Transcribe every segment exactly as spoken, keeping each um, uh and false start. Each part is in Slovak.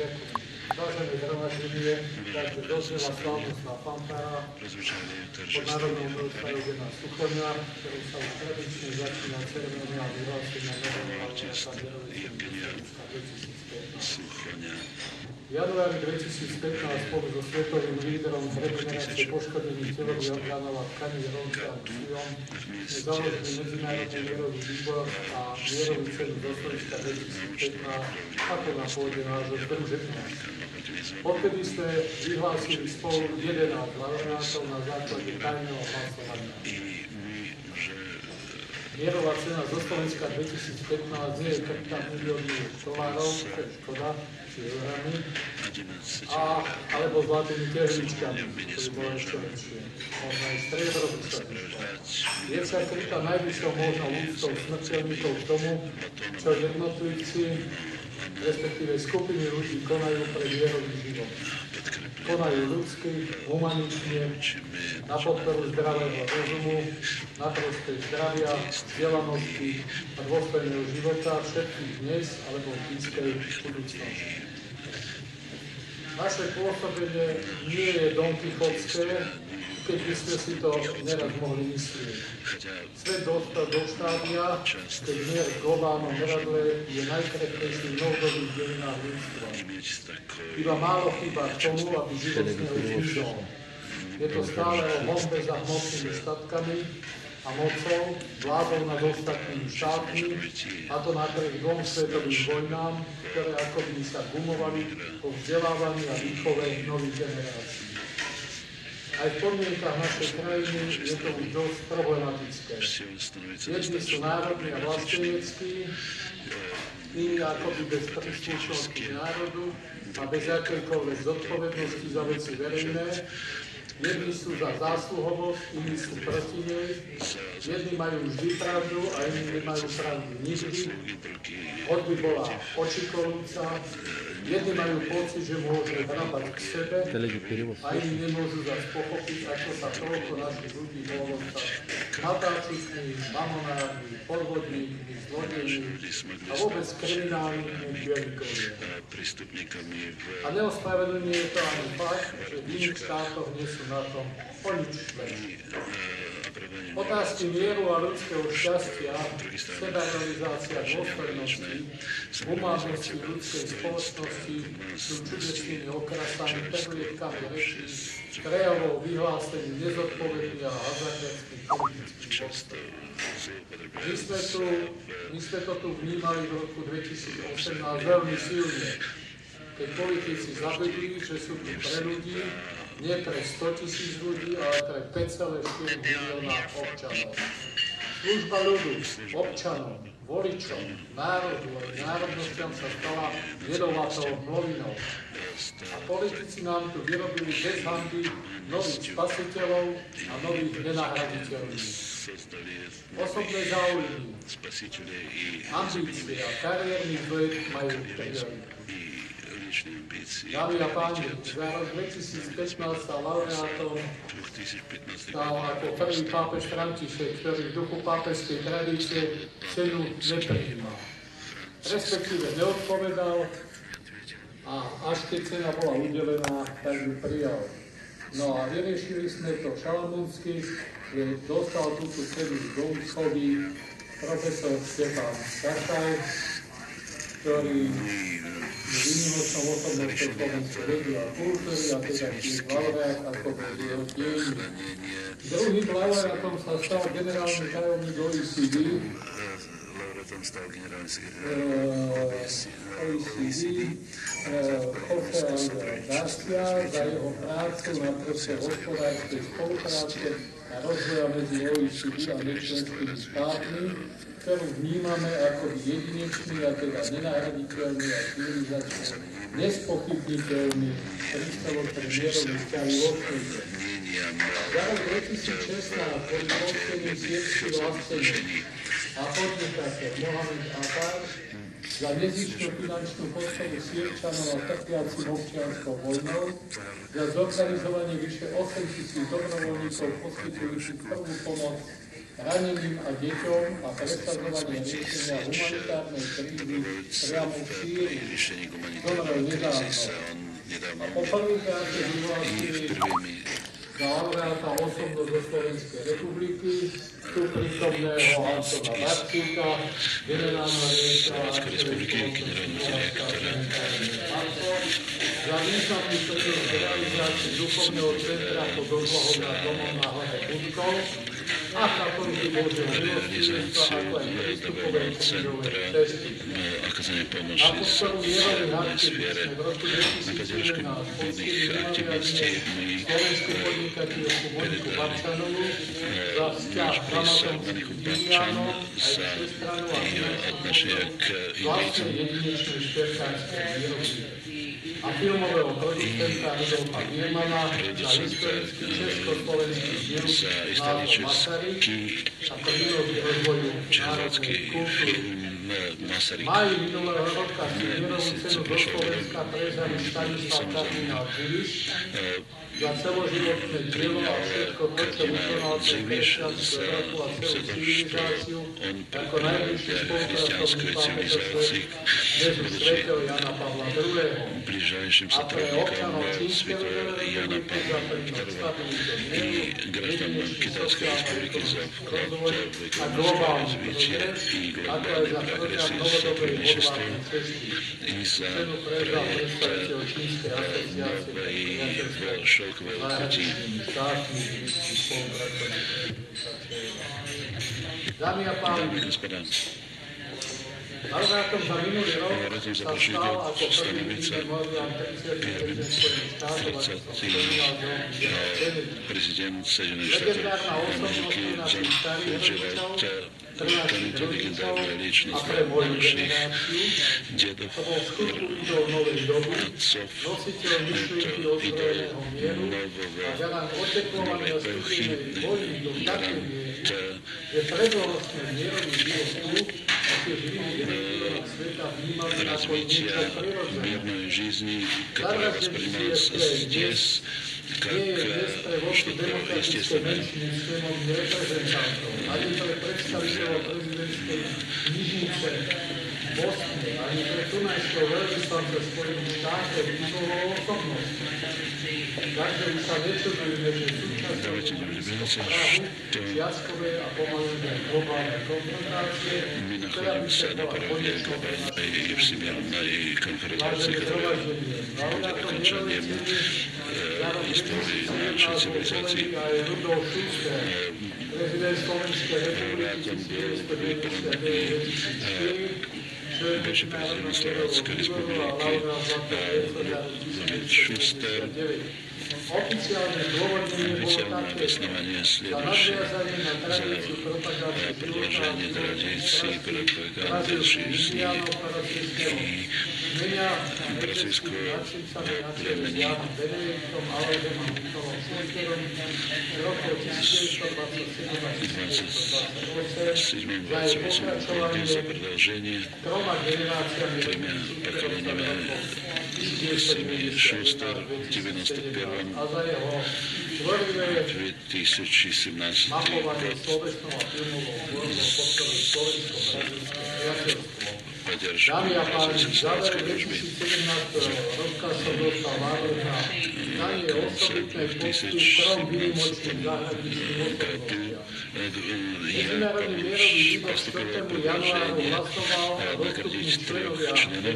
Ďakujem. Vážené zhromaždenie, takže doznela slávnostná fanfára pod Národnou milosťou na Suchoňa, ktorú sa už tradične začína ceremoniál vyhlásenia nového laureáta Mierovicieho dvetisícpätnásť. V januári dvetisícpätnásť spolu so svetovým lídrom z regenerácie poškodených telových orgánov a tkaní Rončom Čiom založili Medzinárodný mierový výbor a mierovú cenu zo Slovenska dvetisícpätnásť ako na pôde nášho združenia. Odtedy sme vyhlásili spolu jedenásť laureátov na základe tajného hlasovania. Mierová cena zo Slovenska dvetisícpätnásť nie je krpta milióny dolárov, to je škoda, či eurami, a, alebo zlatými tehličkami, ktorý bolo ešte lepšie. Možno aj striebrom sa vyšlo. Je sa krytá najvyššou možnou úctou smrteľníkov k tomu, čo jednotlivci, respektíve skupiny ľudí konajú pre mierový život. Konajú ľudsky, humanitne, na podporu zdravého rozumu, na prospech zdravia, vzdelanosti a dôstojného života všetkých dnes alebo v blízkej budúcnosti. Naše pôsobenie nie je donkichotské, keď by sme si to neraz mohli myslieť. Svet dostal do štádia, keď mier v globálnom meradle je najkrepkejším novodobých dejinách ľudstva. Iba málo chýba k tomu, aby život s neho zmizol. Je to stále o honbe za hmotnými statkami a mocou, vládou nad ostatnými štátmi, a to napriek dvom svetovým vojnám, ktoré akoby sa gumovali po vzdelávaní a výchove nových generácií. Aj v podmienkach našej krajiny je to už dosť problematické. Jedni sú národní a vlasteneckí, iní akoby bez príslušnosti národu a bez akejkoľvek zodpovednosti za veci verejné. Jedni sú za zásluhovosť, iní sú proti nej. Jedni majú vždy pravdu a iní nemajú pravdu nikdy. Hoď by bola očikolúca. Jedni majú pocit, že môžu hrabať k sebe a iní nemôžu zase pochopiť, ako sa toľko našich ľudí mohlo stať natáčikmi, mamonármi, podvodníkmi, zlodejmi a vôbec kriminálnymi bielikovia. A neospravedlenie je to ani fakt, že v iných štátoch nie sú na tom o nič lepšie. Otázky mieru a ľudského šťastia, sebarealizácia dôstojnosti, humánnosti ľudskej spoločnosti sú čudesnými okrasami, prehliadkami rečí, prejavou vyhlásení nezodpovedných a hazardiackých politických postov. My sme, tu, my sme to tu vnímali v roku dvetisícosemnásť veľmi silne, keď politici zabudli, že sú tu pre ľudí, nie pre stotisíc ľudí, ale pre päť celé štyri milióna občanov. Služba ľudu, občanom, voličom, národu a národnostiam sa stala jedovatou novinou. A politici nám tu vyrobili bez hanby nových spasiteľov a nových nenahraditeľných. Osobné záujmy, ambície a kariérny vek majú prioritu. Dámy a páni, za rok dvetisícpätnásť sa laureátom stal ako prvý pápež František, ktorý v duchu pápežskej tradície cenu neprijímal. Respektíve neodpovedal a až keď cena bola udelená, tak ju prijal. No a vyriešili sme to šalamúnsky, že dostal túto cenu z Domschoví profesor Štefán Kašaj, ktorý výnimočnou osobnosťou slovenskej vedy a kultúry a teda tiež laureát ako bol jeho dielný. Druhým laureátom sa stal generálny tajomník O E C D, O E C D, José Ángel García, za jeho prácu na prospech hospodárskej spolupráce a rozvoja medzi O E C D a nečlenskými štátmi, ktorú vnímame ako jedinečný a teda nenahraditeľný a civilizačný, nespochybniteľný prístavok pre mierový vzťahy vo svete. Za rok dvetisícšestnásť boli povstení siedmci vlastení a podnikateľ Mohamed Atar za nezištnú finančnú podporu Sýrčanov a trpiacim občianskou vojnou, za zorganizovanie vyše osem tisíc dobrovoľníkov poskytujúcich prvú pomoc raneným a deťom a presadzovanie riešenia humanitárnej krízy priamo v Sýrii. Zomrel nedávno. A poprvýkrát je vyhlásili za laureáta osobnosť zo Slovenskej republiky, tu prítomného Antona Marčíka, generálna riaditeľa za významný prínos v realizácii duchovného centra pod odlohou nad domom na hore Budkov a katolíky Božieho milostivstva, ako aj prístupové krížové cesty. Apoštolu Jerovi Hartkovi sme v roku dvetisícsedemnásť odstili slovenskú podnikateľku Moniku Babčanovú za vzťah s Amazoncom Indiánom aj všestranu a finančnú vlastne jedinečnej šperkárskej výroby. A filmového producenta Rudolfa Biermana za historický československý diel názov Masaryk a prírodu rozvoju národnej kultúry. V máji minulého roka si mierovú cenu do Slovenska prezali Stanislav kardinál Dziwisz za celoživotné dielo a všetko to, čo vykonal pre kresťanskú Európu a celú civilizáciu ako najvyšší spolupracovník pápeža Ježiš svätého Jana Pavla druhého. A pre občanov Čínskej republiky za prínos stabilitu mieru, jedinečný sociálny rozvoj a globálny progres, ako aj za program novodobej hodvábnej cesty. Cenu prezal predstaviteľ Čínskej asociácie priateľstva zahraničných štátnych spolupracovníkov. Dámy a páni, laureátom za minulý rok sa stal ako prvý memoriál tridsiaty prezident Spojených štátov, ako som spomínal, John Kennedy. Legendárna osobnosť našich starých rodičov, trnácich rodičov a pre moju generáciu, to bol v skutku idol novej doby, nositeľ myšlienky ozbrojeného mieru a garant oteklovania studenej vojny do takej miery, že predorostné mierový život tu a tiež v iných regiónoch sveta vnímali ako niečo prirodzené. Zaražení si je dnes nie je dnes pre voľku demokratické menšiny snemovní reprezentantov, ani pre predstaviteľov prezidentskej knižnice Bosny, ani pre tunajského veľvyslance Spojených štátov titulovou osobnosťou. Takže už sa nečudujeme, že súčasťou Prahu, čiastkové a pomalujeme globálne konfrontácie, ktorá by sa bola konečnou pre naše vážené zhromaždenie. Laureátom Mierovej ceny za rok dvetisícsedemnásť aj Rudolf Schuster, prezident Slovenskej republiky devätnásťstodeväťdesiatdeväť až dvetisícštyri, Najvyšší prezident Slovenskej republiky Rudolf Schuster. Oficiálne obosnovanie следующее за продолжение традиции пропаганды жизни и братского племени двадцать седьмом двадцать восьмом году за продолжение тремя поколениями семьи Шустер в девяносто первом две тысячи семнадцатый год поддержку бразильско-советской дружбы в конце две тысячи семнадцатом году я поступило предложение наградить трех членов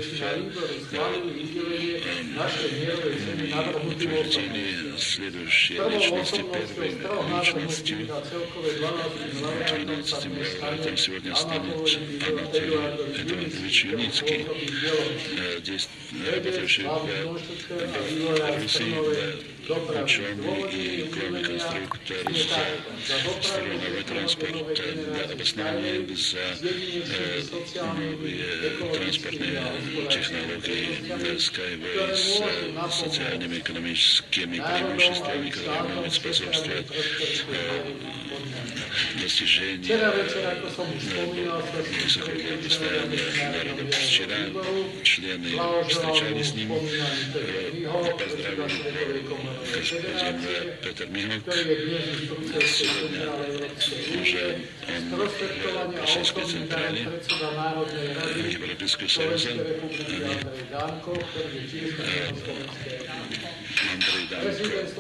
утвердили следующие личности. Первой личностью, двенадцатым лауреатом сегодня станет Анатолий Эдуардович Юницкий, работавший в Беларуси, ученый и главный конструктор строевого транспорта, обоснование за новые транспортные технологии Skyway с социальными и экономическими преимуществами, которые могут способствовать достижению высокого благосостояния народа. Вчера члены встречались с ним, поздравили господин Петр Михалк. Сегодня уже он в Российской Централе Европейского Союза. Андрей Данко,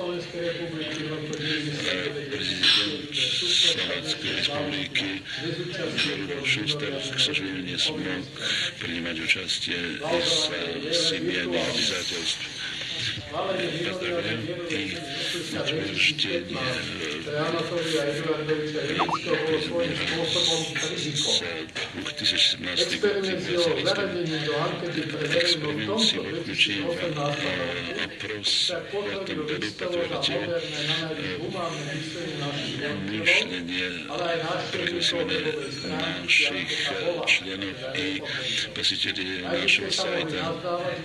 президент Словацкой Республики, Шустер, к сожалению, не смог принимать участие из семейных обязательств. Поздравляем и утверждение за две тысячи семнадцатый год эксперимент с его включением в опрос в этом году подтвердил мышление прогрессивное наших членов и посетителей нашего сайта.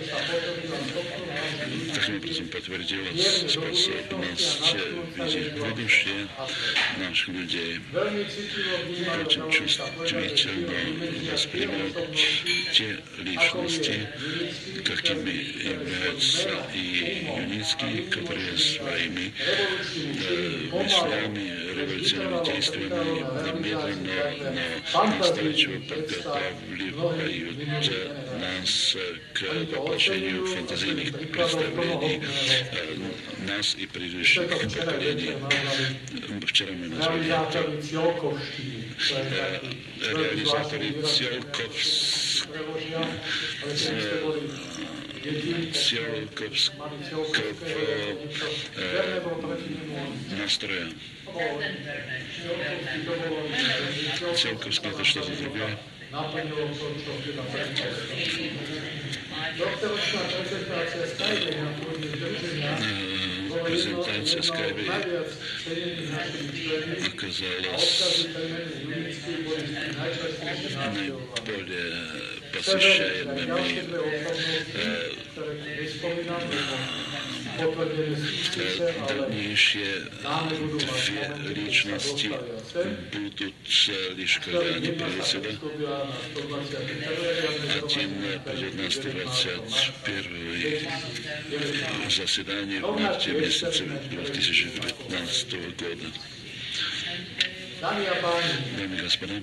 Таким образом подтвердилась способность видеть будущее наших людей. Очень чувствительно воспринимать те личности, какими являются и Юницкий, которые своими э, мыслями, революционными действиями медленно, но настойчиво подготавливают нас к воплощению фантазийных представлений нас и предыдущих поколений. Вчера мы назвали это реализаторы Циолковского настроя. Циолковский — это что-то другое. Презентация Скайби оказалась наиболее посещаемыми дальнейшие две личности будут лишь когда они придут сюда. Один придет на сто двадцать первое заседание в марте месяце две тысячи девятнадцатого года. Дамы и господа,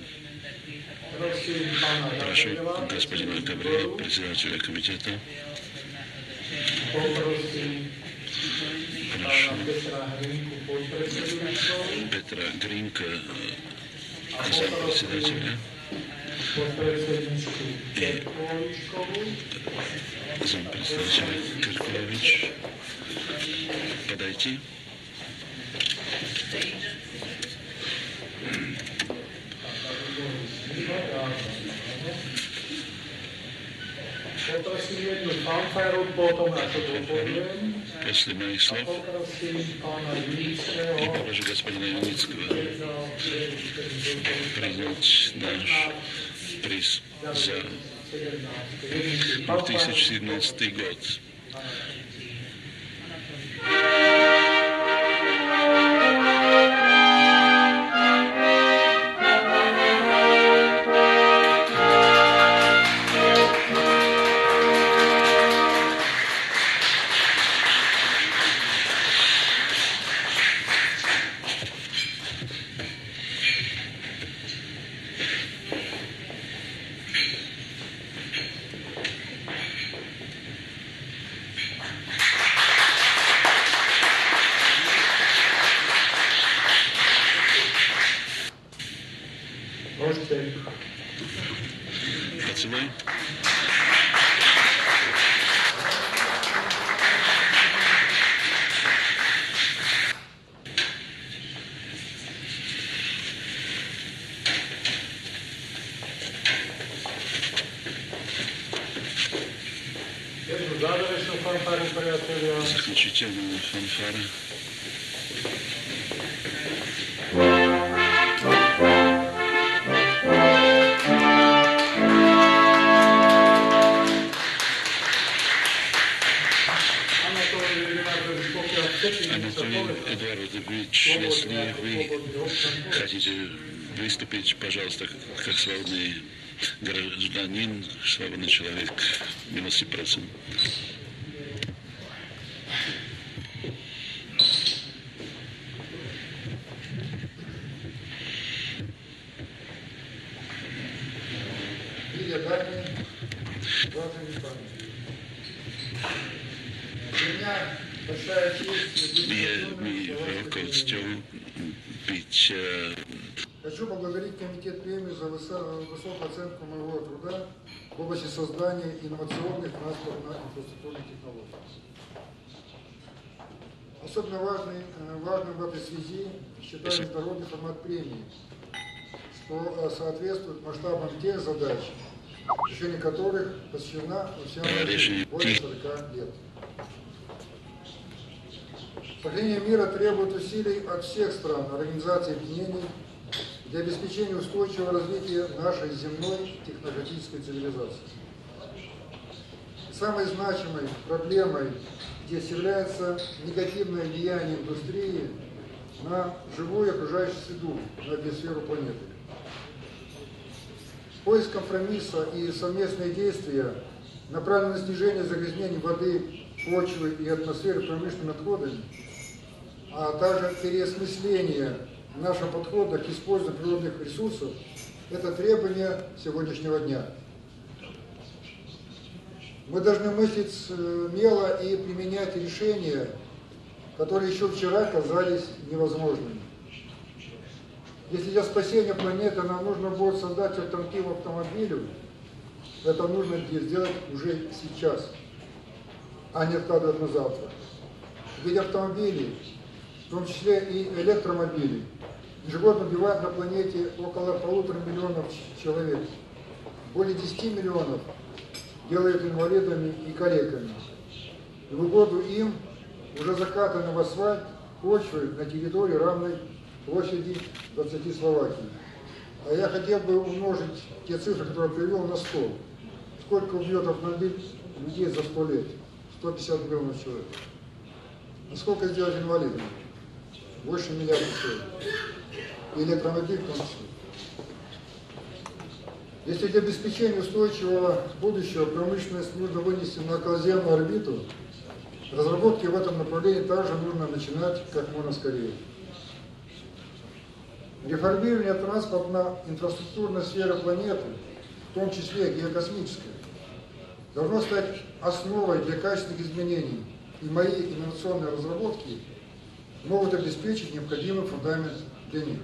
прошу господина Гаврила, председателя комитета, прошу Петра Гринка, зампредседателя, и зампредседателя Киркович подойти. После моих слов и попрошу господина Юницкого принять наш приз за две тысячи семнадцатый год. Поцелуй. Заключительная фанфара. Анатолий Эдуардович, если вы хотите выступить, пожалуйста, как свободный гражданин, свободный человек, милости просим. Je mi veľkou cťou byť Хочу поблагодарить Комитет премии за высокую оценку моего труда в области создания инновационных транспортно-инфраструктурных технологий. Особенно важный, важным в этой связи считаю международный формат премии, что соответствует масштабам тех задач, решение которых посвящена более сорока лет. Сохранение мира требует усилий от всех стран, организаций объединений для обеспечения устойчивого развития нашей земной технологической цивилизации. Самой значимой проблемой здесь является негативное влияние индустрии на живую окружающую среду, на биосферу планеты. Поиск компромисса и совместные действия направлены на снижение загрязнений воды, почвы и атмосферы промышленными отходами, а также переосмысление нашего подхода к использованию природных ресурсов – это требование сегодняшнего дня. Мы должны мыслить смело и применять решения, которые еще вчера казались невозможными. Если для спасения планеты нам нужно будет создать альтернативу автомобилю, это нужно сделать уже сейчас, а не откладывать на завтра. Ведь автомобили, в том числе и электромобили, ежегодно убивают на планете около полутора миллионов человек. Более десяти миллионов делают инвалидами и калеками. И в угоду им уже закатаны в асфальт почвы на территории, равной площади двадцати Словакий. А я хотел бы умножить те цифры, которые я привел, на сто. Сколько убьет автомобиль людей за сто лет? сто пятьдесят миллионов человек. А сколько сделать инвалидами? Больше миллиарда человек. И электромобиль в том числе. Если для обеспечения устойчивого будущего промышленность нужно вынести на околоземную орбиту, разработки в этом направлении также нужно начинать как можно скорее. Реформирование транспортно-инфраструктурной сферы планеты, в том числе геокосмической, должно стать основой для качественных изменений, и мои инновационные разработки могут обеспечить необходимый фундамент для них.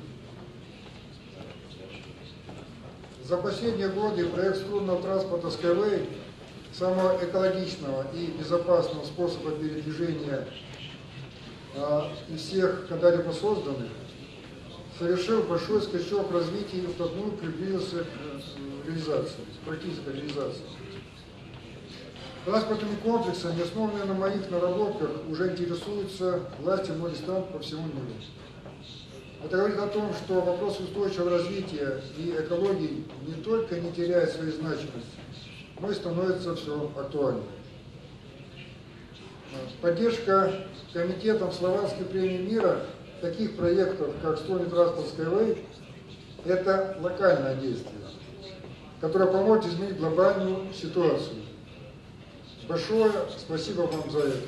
За последние годы проект струнного транспорта Skyway, самого экологичного и безопасного способа передвижения а, из всех когда-либо созданных, совершил большой скачок развития и вплотную приблизился к реализации, к практической реализации. Транспортными комплексами, основанные на моих наработках, уже интересуются власти многих стран по всему миру. Это говорит о том, что вопрос устойчивого развития и экологии не только не теряет своей значимости, но и становится все актуальнее. Поддержка комитетом Словацкой премии мира таких проектов, как струнный транспорт Skyway, это локальное действие, которое поможет изменить глобальную ситуацию. Большое спасибо вам за это.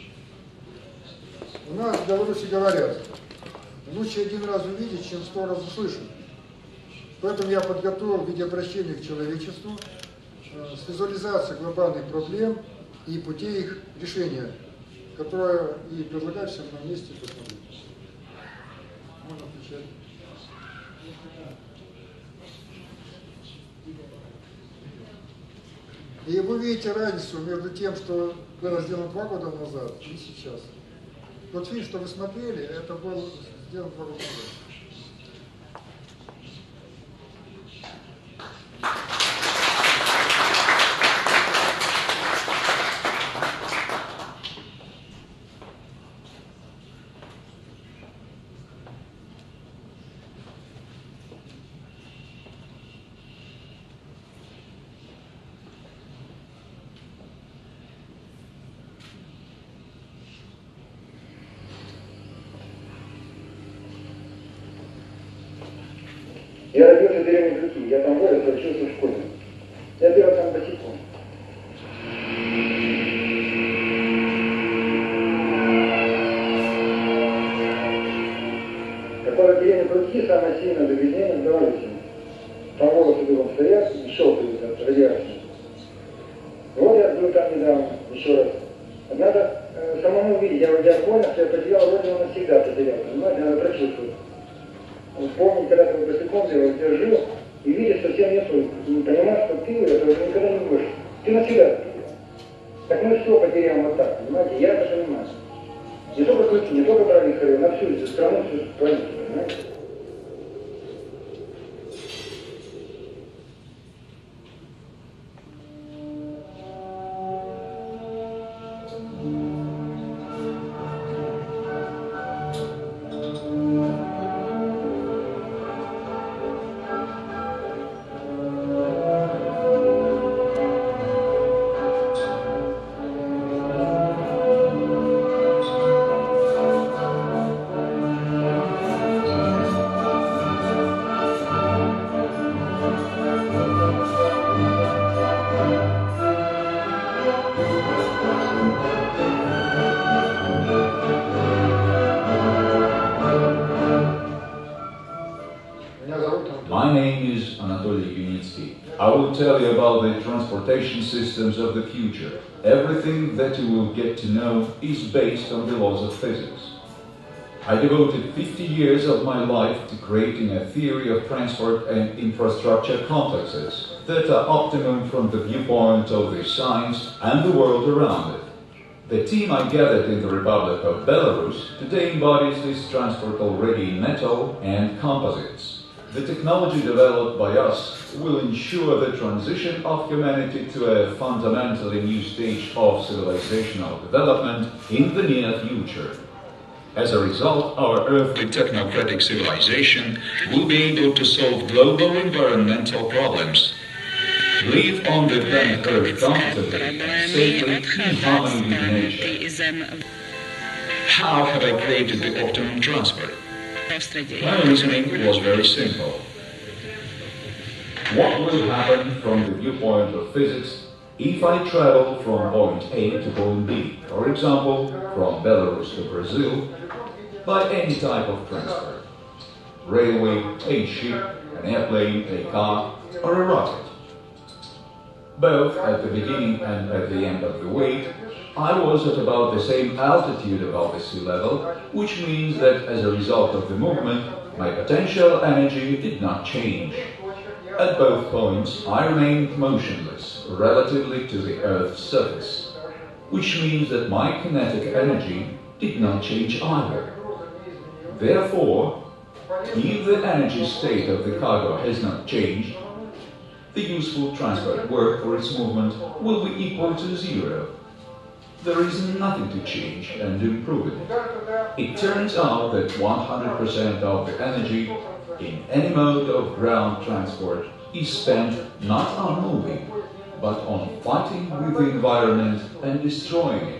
У нас в Беларуси говорят, лучше один раз увидеть, чем сто раз услышать. Поэтому я подготовил видеообращение к человечеству с визуализацией глобальных проблем и путей их решения, которое и предлагаю всем на месте посмотреть. Можно включать. И вы видите разницу между тем, что было сделано два года назад и сейчас. Тот фильм, что вы смотрели, это был сделан два года назад. Я родился в деревне Крюки, я там вырос, учился в школе. Я бегал там босиком. Какое деревня Крюки самое сильное загрязнение в Беларуси. Там волосы дымом стоят, и шелк от радиации. Вот я был там недавно, еще раз. Надо э, самому видеть, я, я понял, что я потерял родину навсегда, потерял, понимаете, надо прочувствовать. Помнить, когда ты босиком делал, где жил, и видишь совсем нету, не понимаешь, что ты этого никогда не будешь. Ты навсегда потерял. Так мы все потеряем вот так, понимаете, я это понимаю. Не только ключи, не только брали хорю, на всю эту страну, всю планету, понимаете. My name is Anatoly Yunitsky. I will tell you about the transportation systems of the future. Everything that you will get to know is based on the laws of physics. I devoted fifty years of my life to creating a theory of transport and infrastructure complexes that are optimum from the viewpoint of the science and the world around it. The team I gathered in the Republic of Belarus today embodies this transport already in metal and composites. The technology developed by us will ensure the transition of humanity to a fundamentally new stage of civilizational development in the near future. As a result, our earthly technocratic civilization will be able to solve global environmental problems, live on the planet Earth comfortably and safely in harmony with nature. How have I created the optimum transport? My reasoning was very simple. What will happen from the viewpoint of physics if I travel from point A to point B, for example, from Belarus to Brazil, by any type of transport? Railway, a ship, an airplane, a car, or a rocket. Both at the beginning and at the end of the way, I was at about the same altitude above the sea level, which means that as a result of the movement, my potential energy did not change. At both points, I remained motionless relatively to the Earth's surface, which means that my kinetic energy did not change either. Therefore, if the energy state of the cargo has not changed, the useful transport work for its movement will be equal to zero. There is nothing to change and improve it. It turns out that one hundred percent of the energy in any mode of ground transport is spent not on moving, but on fighting with the environment and destroying it.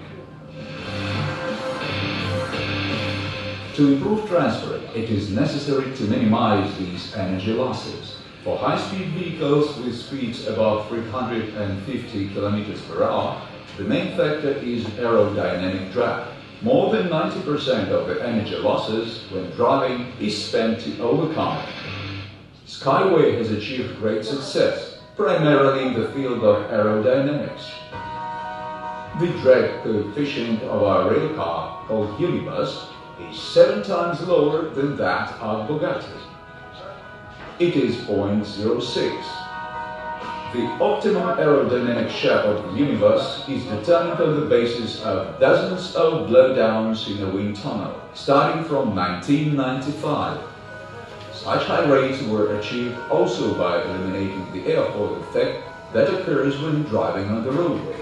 To improve transport, it is necessary to minimize these energy losses. For high-speed vehicles with speeds above three hundred fifty kilometers per hour, the main factor is aerodynamic drag. More than ninety percent of the energy losses when driving is spent to overcome it. Skyway has achieved great success, primarily in the field of aerodynamics. The drag coefficient of our rail car, called Unibus, is seven times lower than that of Bugatti. It is zero point zero six. The optimum aerodynamic shape of the Unibus is determined on the basis of dozens of blowdowns in a wind tunnel, starting from nineteen ninety-five. Such high rates were achieved also by eliminating the airfoil effect that occurs when driving on the roadway.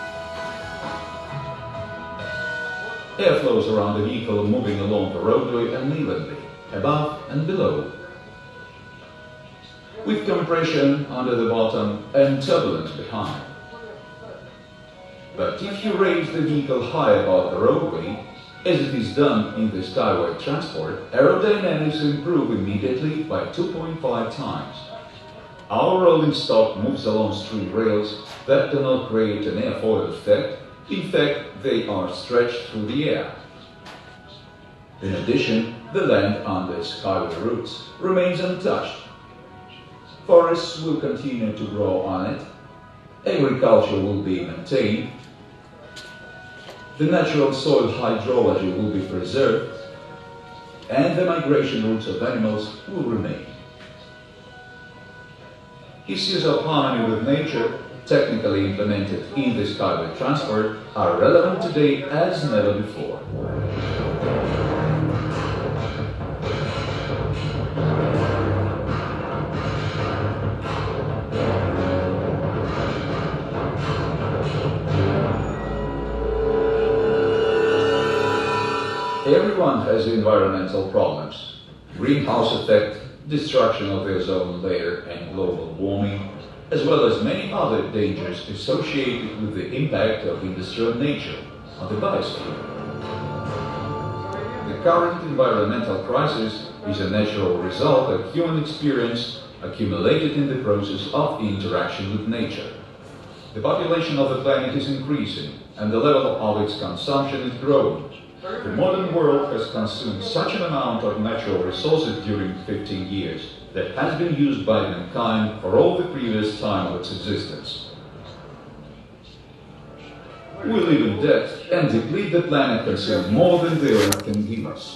Air flows around the vehicle moving along the roadway unevenly, above and below, with compression under the bottom and turbulence behind. But if you raise the vehicle high above the roadway, as it is done in the Skyway transport, aerodynamics improve immediately by two point five times. Our rolling stock moves along street rails that do not create an airfoil effect. In fact, they are stretched through the air. In addition, the land on the Skyway routes remains untouched. Forests will continue to grow on it, agriculture will be maintained, the natural soil hydrology will be preserved, and the migration routes of animals will remain. Issues of harmony with nature, technically implemented in the Skyway transport, are relevant today as never before. Everyone has environmental problems: greenhouse effect, destruction of the ozone layer and global warming, as well as many other dangers associated with the impact of industrial nature on the biosphere. The current environmental crisis is a natural result of human experience accumulated in the process of interaction with nature. The population of the planet is increasing, and the level of its consumption is growing. The modern world has consumed such an amount of natural resources during fifteen years that has been used by mankind for all the previous time of its existence. We live in debt and deplete the planet, consume more than the earth can give us.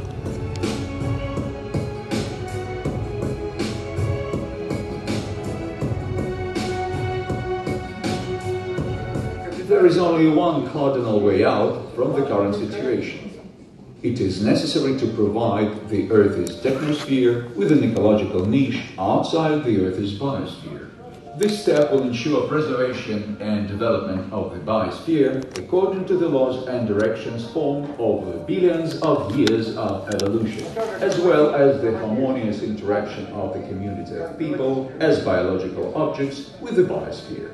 There is only one cardinal way out from the current situation. It is necessary to provide the Earth's technosphere with an ecological niche outside the Earth's biosphere. This step will ensure preservation and development of the biosphere according to the laws and directions formed over billions of years of evolution, as well as the harmonious interaction of the community of people as biological objects with the biosphere.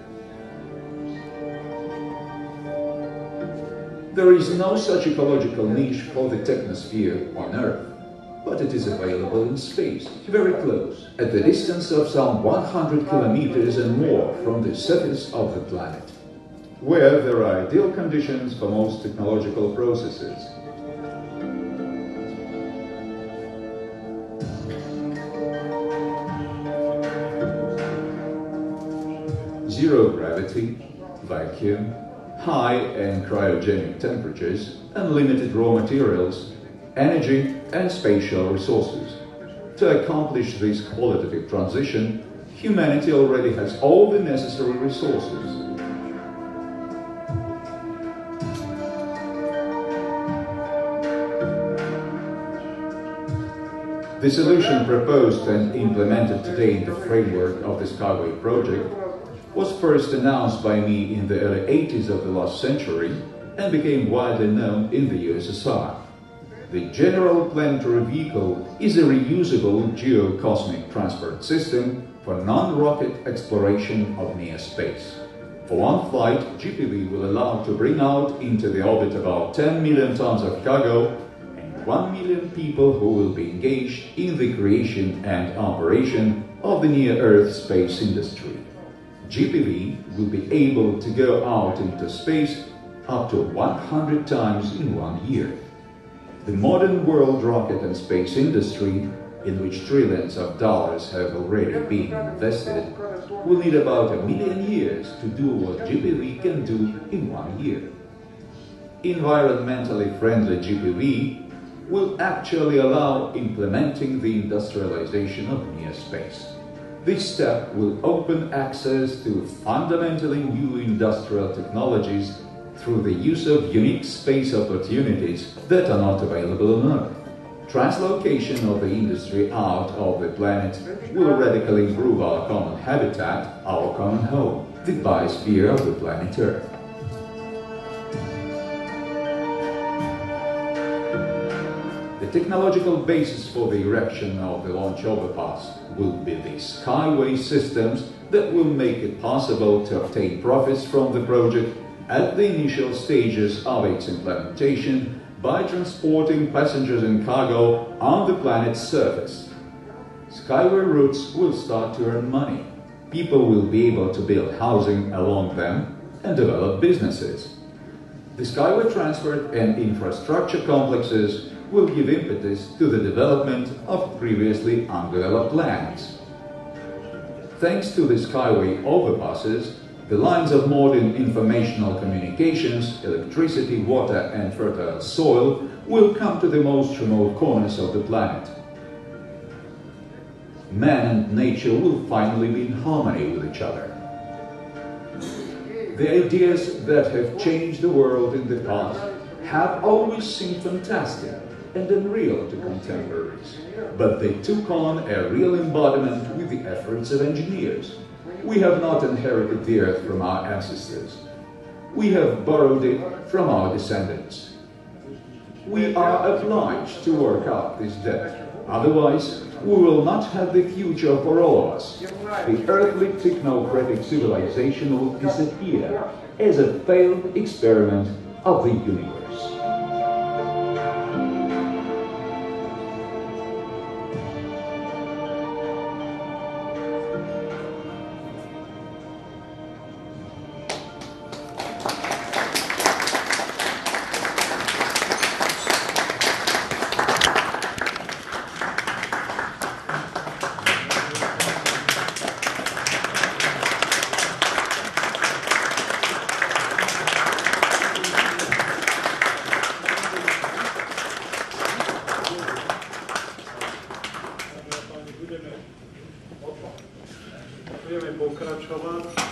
There is no such ecological niche for the technosphere on Earth, but it is available in space, very close, at the distance of some one hundred kilometers and more from the surface of the planet, where there are ideal conditions for most technological processes. Zero gravity, vacuum, high and cryogenic temperatures, unlimited raw materials, energy and spatial resources. To accomplish this qualitative transition, humanity already has all the necessary resources. The solution proposed and implemented today in the framework of the Skyway project was first announced by me in the early eighties of the last century and became widely known in the U S S R. The General Planetary Vehicle is a reusable geocosmic transport system for non-rocket exploration of near space. For one flight, G P V will allow to bring out into the orbit about ten million tons of cargo and one million people who will be engaged in the creation and operation of the near-Earth space industry. G P V will be able to go out into space up to one hundred times in one year. The modern world rocket and space industry, in which trillions of dollars have already been invested, will need about a million years to do what G P V can do in one year. Environmentally friendly G P V will actually allow implementing the industrialization of near space. This step will open access to fundamentally new industrial technologies through the use of unique space opportunities that are not available on Earth. Translocation of the industry out of the planet will radically improve our common habitat, our common home, the biosphere of the planet Earth. The technological basis for the erection of the launch overpass will be the Skyway systems that will make it possible to obtain profits from the project at the initial stages of its implementation by transporting passengers and cargo on the planet's surface. Skyway routes will start to earn money. People will be able to build housing along them and develop businesses. The Skyway transport and infrastructure complexes will give impetus to the development of previously undeveloped lands. Thanks to the Skyway overpasses, The lines of modern informational communications, electricity, water, and fertile soil will come to the most remote corners of the planet. Man and nature will finally be in harmony with each other. The ideas that have changed the world in the past have always seemed fantastic and unreal to contemporaries, but they took on a real embodiment with the efforts of engineers. We have not inherited the earth from our ancestors. We have borrowed it from our descendants. We are obliged to work out this debt. Otherwise, we will not have the future for all of us. The earthly technocratic civilization will disappear as a failed experiment of the universe. Budeme pokračovať.